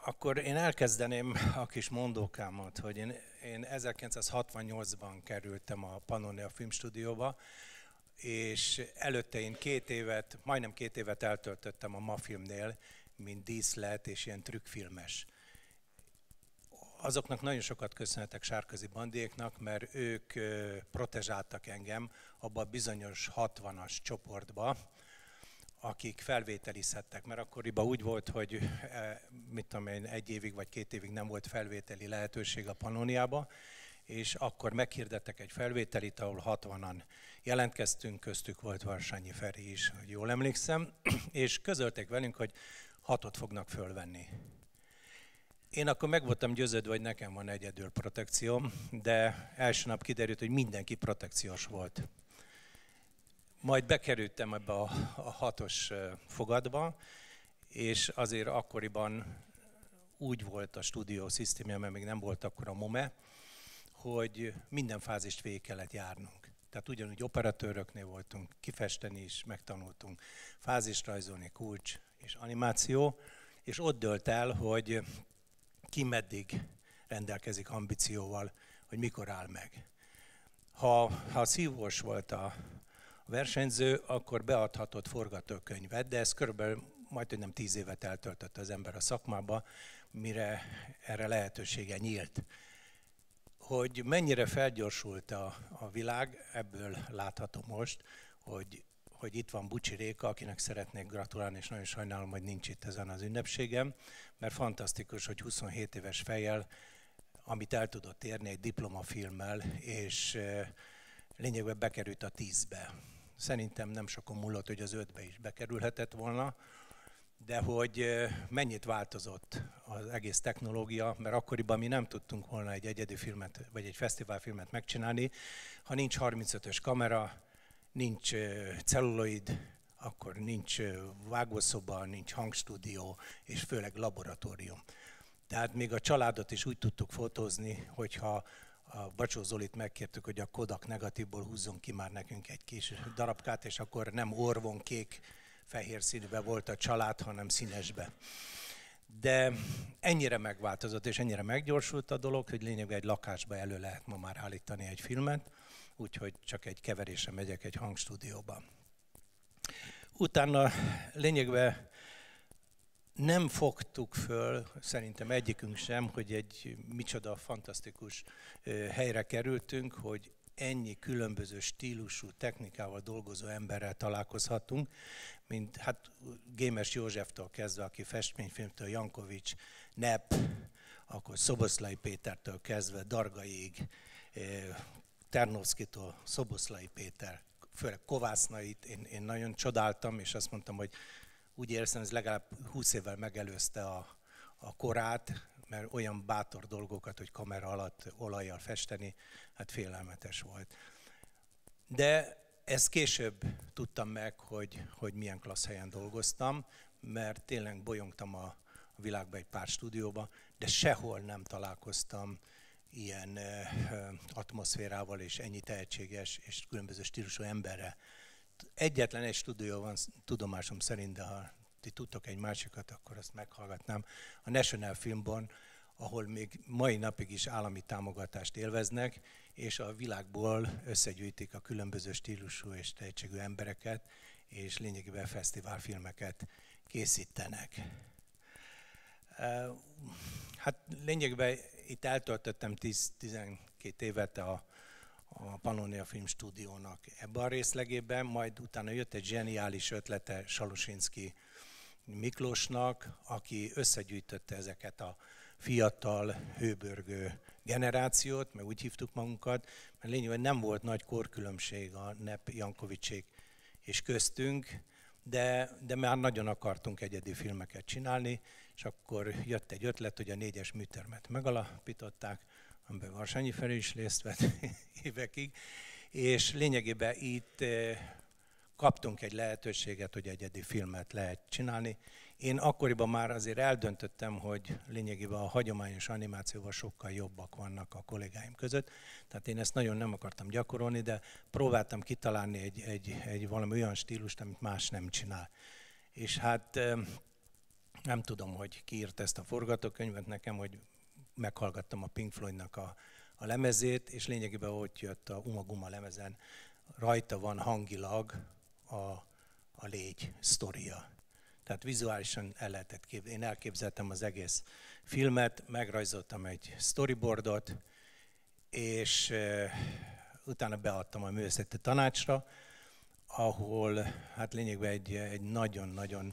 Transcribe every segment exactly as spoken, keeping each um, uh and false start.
Akkor én elkezdeném a kis mondókámat, hogy én, én ezerkilencszázhatvannyolcban kerültem a Pannonia Filmstúdióba, és előtte én két évet, majdnem két évet eltöltöttem a Mafilmnél, mint díszlet és ilyen trükkfilmes. Azoknak nagyon sokat köszönhetek Sárközi Bandiéknak, mert ők protezsáltak engem abba a bizonyos hatvanas csoportba, akik felvételizhettek, mert akkoriban úgy volt, hogy mit tudom én, egy évig vagy két évig nem volt felvételi lehetőség a Pannoniába, és akkor meghirdettek egy felvételit, ahol hatvanan jelentkeztünk, köztük volt Varsányi Feri is, hogy jól emlékszem, és közölték velünk, hogy hatot fognak fölvenni. Én akkor meg voltam győződve, hogy nekem van egyedül protekcióm, de első nap kiderült, hogy mindenki protekciós volt. Majd bekerültem ebbe a, a hatos fogadba, és azért akkoriban úgy volt a stúdió szisztémja, mert még nem volt akkor a MOME, hogy minden fázist végig kellett járnunk. Tehát ugyanúgy operatőröknél voltunk, kifesteni is megtanultunk, fázist rajzolni, kulcs és animáció, és ott dölt el, hogy ki meddig rendelkezik ambícióval, hogy mikor áll meg. Ha, ha szívós volt a versenyző, akkor beadhatott forgatókönyvet, de ez körülbelül majdnem nem tíz évet eltöltött az ember a szakmába, mire erre lehetősége nyílt. Hogy mennyire felgyorsult a, a világ, ebből látható most, hogy, hogy itt van Bucsi Réka, akinek szeretnék gratulálni, és nagyon sajnálom, hogy nincs itt ezen az ünnepségem, mert fantasztikus, hogy huszonhét éves fejjel, amit el tudott érni egy diplomafilmmel, és lényegben bekerült a tízbe. Szerintem nem sokon múlott, hogy az ötbe is bekerülhetett volna, de hogy mennyit változott az egész technológia, mert akkoriban mi nem tudtunk volna egy egyedi filmet, vagy egy fesztiválfilmet megcsinálni, ha nincs harmincötös kamera, nincs celluloid, akkor nincs vágószoba, nincs hangstúdió, és főleg laboratórium. Tehát még a családot is úgy tudtuk fotózni, hogyha a Bacsó Zolit megkértük, hogy a Kodak negatívból húzzon ki már nekünk egy kis darabkát, és akkor nem orvon kék, fehér színűben volt a család, hanem színesbe. De ennyire megváltozott, és ennyire meggyorsult a dolog, hogy lényegében egy lakásba elő lehet ma már állítani egy filmet, úgyhogy csak egy keverésre megyek egy hangstúdióba. Utána lényegében nem fogtuk föl, szerintem egyikünk sem, hogy egy micsoda fantasztikus helyre kerültünk, hogy ennyi különböző stílusú, technikával dolgozó emberrel találkozhatunk, mint hát Gémes Józseftől kezdve, aki festményfilmtől, Jankovics, Nepp, akkor Szoboszlai Pétertől kezdve, Dargaiig, Ternovszkitól Szoboszlai Péter, főleg Kovásznait én, én nagyon csodáltam, és azt mondtam, hogy úgy érzem, ez legalább húsz évvel megelőzte a, a korát, mert olyan bátor dolgokat, hogy kamera alatt olajjal festeni, hát félelmetes volt. De ezt később tudtam meg, hogy, hogy milyen klassz helyen dolgoztam, mert tényleg bolyongtam a, a világba egy pár stúdióba, de sehol nem találkoztam ilyen ö, atmoszférával és ennyi tehetséges és különböző stílusú emberrel. Egyetlen egy stúdió van tudomásom szerint, de ha ti tudtok egy másikat, akkor azt meghallgatnám. A National Filmban, ahol még mai napig is állami támogatást élveznek, és a világból összegyűjtik a különböző stílusú és tehetségű embereket, és lényegében fesztiválfilmeket készítenek. Hát lényegében itt eltöltöttem tíz-tizenkét évet a a Pannonia Filmstúdiónak ebben a részlegében, majd utána jött egy zseniális ötlete Salusinszky Miklósnak, aki összegyűjtötte ezeket a fiatal, hőbörgő generációt, meg úgy hívtuk magunkat, mert lényegében nem volt nagy korkülönbség a Nepp, Jankovicsék és köztünk, de, de már nagyon akartunk egyedi filmeket csinálni, és akkor jött egy ötlet, hogy a négyes műtermet megalapították, amiben Varsányi Feri is részt vett évekig, és lényegében itt kaptunk egy lehetőséget, hogy egyedi filmet lehet csinálni. Én akkoriban már azért eldöntöttem, hogy lényegében a hagyományos animációval sokkal jobbak vannak a kollégáim között, tehát én ezt nagyon nem akartam gyakorolni, de próbáltam kitalálni egy, egy, egy valami olyan stílust, amit más nem csinál. És hát nem tudom, hogy ki írt ezt a forgatókönyvet nekem, hogy meghallgattam a Pink Floydnak a, a lemezét, és lényegében ott jött a Uma Guma lemezen, rajta van hangilag a, a légy sztoria. Tehát vizuálisan el lehetett képzelni. Én elképzeltem az egész filmet, megrajzoltam egy storyboardot, és uh, utána beadtam a művészeti tanácsra, ahol hát lényegben egy, egy nagyon-nagyon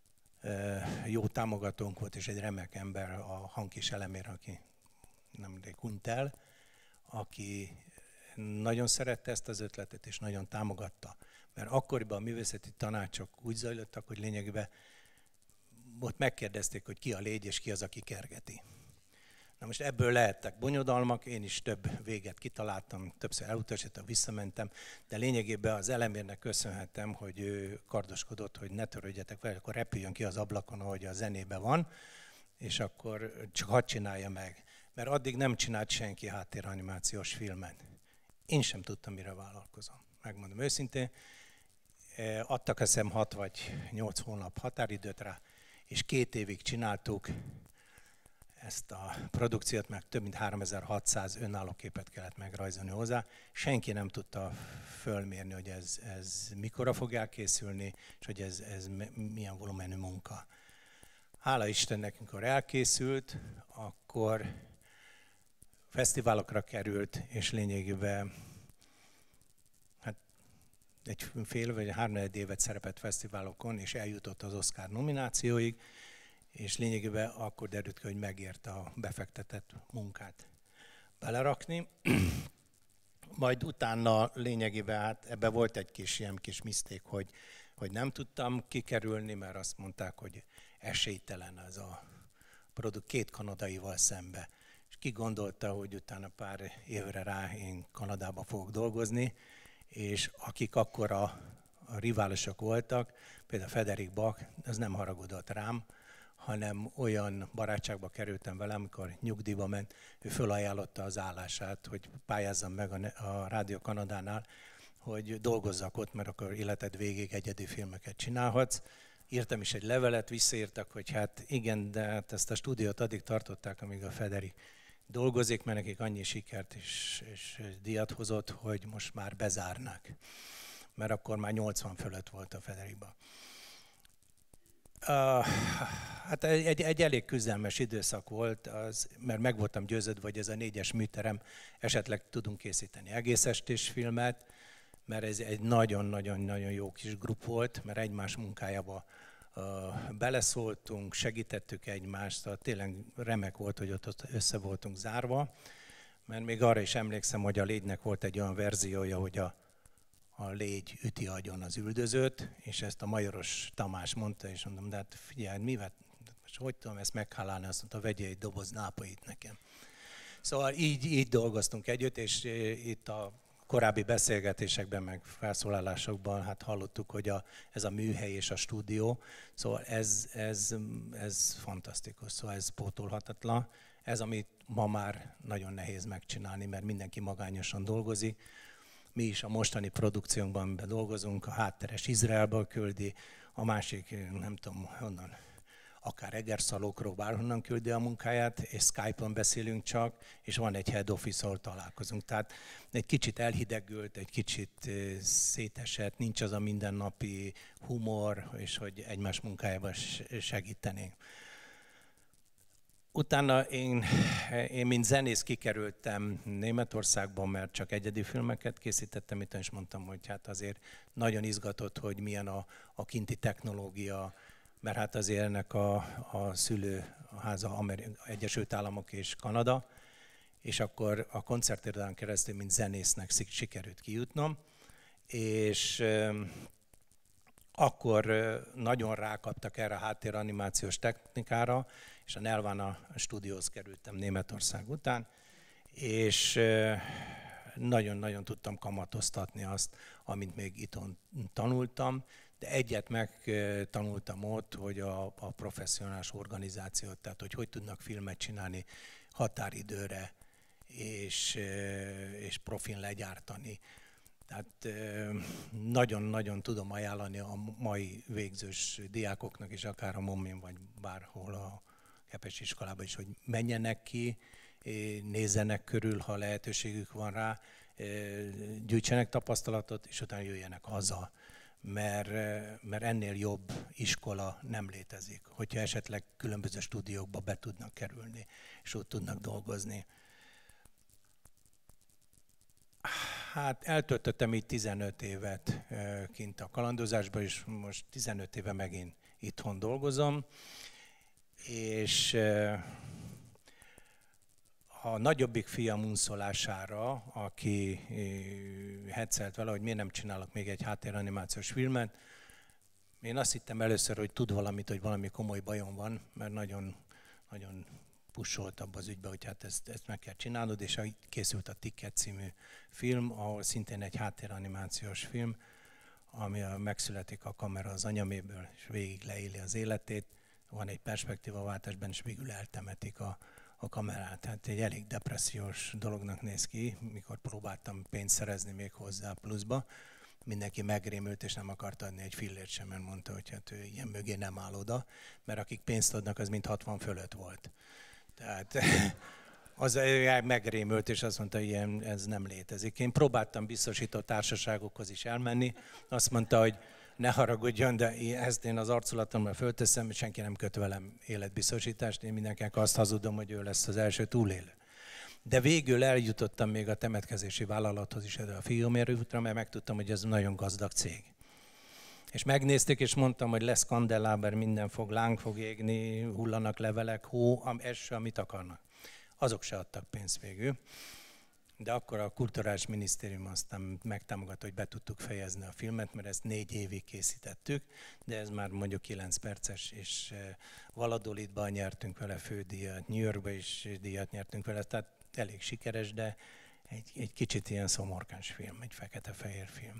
uh, jó támogatónk volt, és egy remek ember, a Hankis Elemér, aki nemrég hunyt el, aki nagyon szerette ezt az ötletet, és nagyon támogatta. Mert akkoriban a művészeti tanácsok úgy zajlottak, hogy lényegében ott megkérdezték, hogy ki a légy, és ki az, aki kergeti. Na most ebből lehettek bonyodalmak, én is több véget kitaláltam, többször elutasítottam, visszamentem, de lényegében az Elemérnek köszönhetem, hogy ő kardoskodott, hogy ne törődjetek vele, akkor repüljön ki az ablakon, ahogy a zenében van, és akkor csak hadd csinálja meg. Mert addig nem csinált senki háttéranimációs filmet. Én sem tudtam, mire vállalkozom. Megmondom őszintén, adtak eszem hat vagy nyolc hónap határidőt rá, és két évig csináltuk ezt a produkciót, meg több mint háromezer-hatszáz önálló képet kellett megrajzolni hozzá. Senki nem tudta fölmérni, hogy ez, ez mikorra fog elkészülni, és hogy ez, ez milyen volumenű munka. Hála Istennek, amikor elkészült, akkor fesztiválokra került, és lényegében hát egy fél vagy három évet szerepelt fesztiválokon, és eljutott az Oscar nominációig, és lényegében akkor derült ki, hogy megérte a befektetett munkát belerakni. Majd utána lényegében hát ebben volt egy kis ilyen kis miszték, hogy, hogy nem tudtam kikerülni, mert azt mondták, hogy esélytelen ez a produkt két kanadaival szembe. És ki gondolta, hogy utána pár évre rá én Kanadába fogok dolgozni, és akik akkor a, a riválisok voltak, például Frederick Bach, az nem haragudott rám, hanem olyan barátságba kerültem vele, amikor nyugdíjba ment, ő fölajánlotta az állását, hogy pályázzam meg a, a Rádió Kanadánál, hogy dolgozzak ott, mert akkor életed végig egyedi filmeket csinálhatsz. Írtam is egy levelet, visszaírtak, hogy hát igen, de hát ezt a stúdiót addig tartották, amíg a Federi dolgozik, mert nekik annyi sikert és, és díjat hozott, hogy most már bezárnák. Mert akkor már nyolcvan fölött volt a Federiba. Uh, hát egy, egy elég küzdelmes időszak volt, az, mert meg voltam győződve, hogy ez a négyes műterem esetleg tudunk készíteni egész estés filmet, mert ez egy nagyon-nagyon-nagyon jó kis grup volt, mert egymás munkájába uh, beleszóltunk, segítettük egymást, szóval tényleg remek volt, hogy ott, ott össze voltunk zárva, mert még arra is emlékszem, hogy a légynek volt egy olyan verziója, hogy a a légy üti agyon az üldözőt, és ezt a Majoros Tamás mondta, és mondom, de hát figyelj, mivel, most hogy tudom ezt meghálálni, azt mondta, vegyél egy doboz nápait nekem. Szóval így, így dolgoztunk együtt, és itt a korábbi beszélgetésekben, meg felszólalásokban hát hallottuk, hogy a, ez a műhely és a stúdió, szóval ez, ez, ez fantasztikus, szóval ez pótolhatatlan. Ez, amit ma már nagyon nehéz megcsinálni, mert mindenki magányosan dolgozik. Mi is a mostani produkciónkban, amiben dolgozunk, a hátteres Izraelből küldi, a másik, nem tudom honnan, akár Egerszalókról, bárhonnan küldi a munkáját, és Skype-on beszélünk csak, és van egy head office, ahol találkozunk. Tehát egy kicsit elhidegült, egy kicsit szétesett, nincs az a mindennapi humor, és hogy egymás munkájában segítenénk. Utána én, én, mint zenész kikerültem Németországban, mert csak egyedi filmeket készítettem, itt is mondtam, hogy hát azért nagyon izgatott, hogy milyen a, a kinti technológia, mert hát azért ennek a, a szülőháza Ameri- Egyesült Államok és Kanada, és akkor a koncertirodán keresztül, mint zenésznek sikerült kijutnom, és akkor nagyon rákaptak erre a háttéranimációs technikára, és a Nelvana Studios kerültem Németország után, és nagyon-nagyon tudtam kamatoztatni azt, amit még itthon tanultam, de egyet megtanultam ott, hogy a, a professzionális organizációt, tehát hogy hogy tudnak filmet csinálni határidőre, és, és profin legyártani. Tehát nagyon-nagyon tudom ajánlani a mai végzős diákoknak is, akár a Mommin, vagy bárhol a Kepesi iskolában is, hogy menjenek ki, nézzenek körül, ha lehetőségük van rá, gyűjtsenek tapasztalatot, és utána jöjjenek haza. Mert, mert ennél jobb iskola nem létezik, hogyha esetleg különböző stúdiókba be tudnak kerülni, és ott tudnak dolgozni. Hát eltöltöttem így tizenöt évet kint a kalandozásban, és most tizenöt éve megint itthon dolgozom, és a nagyobbik fiam unszolására, aki heccelt vele, hogy miért nem csinálok még egy háttéranimációs filmet, én azt hittem először, hogy tud valamit, hogy valami komoly bajom van, mert nagyon, nagyon pusolt abba az ügybe, hogy hát ezt, ezt meg kell csinálnod, és készült a Ticket című film, ahol szintén egy háttéranimációs film, ami megszületik a kamera az anyaméből, és végig leéli az életét. Van egy perspektívaváltásban, és végül eltemetik a, a kamerát. Hát egy elég depressziós dolognak néz ki, mikor próbáltam pénzt szerezni még hozzá pluszba. Mindenki megrémült, és nem akart adni egy fillért sem, mert mondta, hogy hát ő ilyen mögé nem áll oda, mert akik pénzt adnak, az mind hatvan fölött volt. Tehát az megrémült, és azt mondta, hogy ilyen, ez nem létezik. Én próbáltam biztosított társaságokhoz is elmenni, azt mondta, hogy ne haragudjon, de ezt én az arculatomra fölteszem, senki nem köt velem életbiztosítást, én mindenkinek azt hazudom, hogy ő lesz az első túlélő. De végül eljutottam még a temetkezési vállalathoz is, a Fiumérútra, mert megtudtam, hogy ez nagyon gazdag cég. És megnézték, és mondtam, hogy lesz kandeláber, minden fog, láng fog égni, hullanak levelek, hó, eső, amit akarnak. Azok se adtak pénzt végül. De akkor a Kulturális Minisztérium aztán megtámogatta, hogy be tudtuk fejezni a filmet, mert ezt négy évig készítettük, de ez már mondjuk kilenc perces, és Valladolidban nyertünk vele fődíjat, New Yorkban is díjat nyertünk vele, tehát elég sikeres, de egy, egy kicsit ilyen szomorkáns film, egy fekete-fehér film.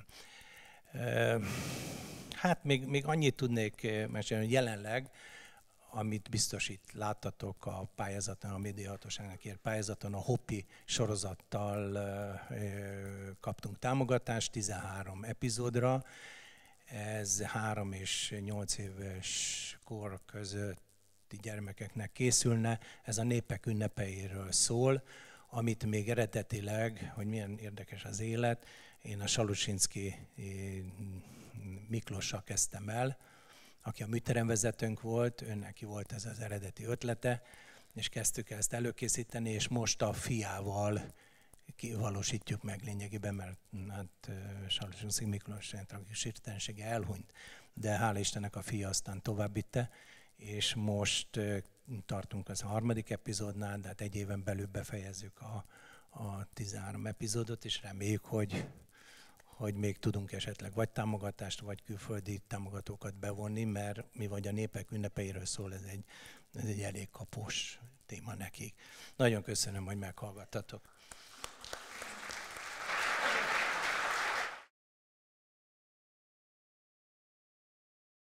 Hát még, még annyit tudnék mesélni, hogy jelenleg, amit biztos itt láttatok a pályázaton, a médiahatóságnak írt pályázaton, a Hopi sorozattal kaptunk támogatást tizenhárom epizódra. Ez három és nyolc éves kor közötti gyermekeknek készülne. Ez a népek ünnepeiről szól, amit még eredetileg, hogy milyen érdekes az élet, én a Salusinszky Miklossal kezdtem el, aki a műteremvezetőnk volt, őneki volt ez az eredeti ötlete, és kezdtük ezt előkészíteni, és most a fiával valósítjuk meg lényegében, mert hát Salusinszky Miklós tragikus hirtelensége elhunyt, de hála Istennek a fia aztán tovább vitte, és most tartunk az a harmadik epizódnál, de hát egy éven belül befejezzük a, a tizenhárom epizódot, és reméljük, hogy hogy még tudunk esetleg vagy támogatást, vagy külföldi támogatókat bevonni, mert mi vagy a népek ünnepeiről szól, ez egy, ez egy elég kapós téma nekik. Nagyon köszönöm, hogy meghallgattatok.